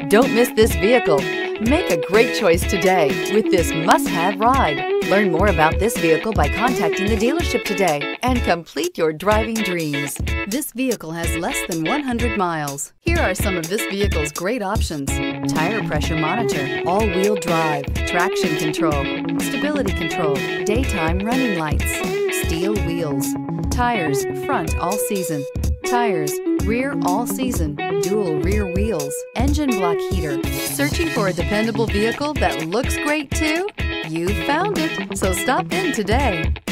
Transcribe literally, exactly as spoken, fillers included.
Don't miss this vehicle. Make a great choice today with this must-have ride. Learn more about this vehicle by contacting the dealership today and complete your driving dreams. This vehicle has less than one hundred miles. Here are some of this vehicle's great options: tire pressure monitor, all-wheel drive, traction control, stability control, daytime running lights, steel wheels, tires front all season, tires rear all season, dual rear wheels, engine block heater. Searching for a dependable vehicle that looks great too? You found it, so stop in today.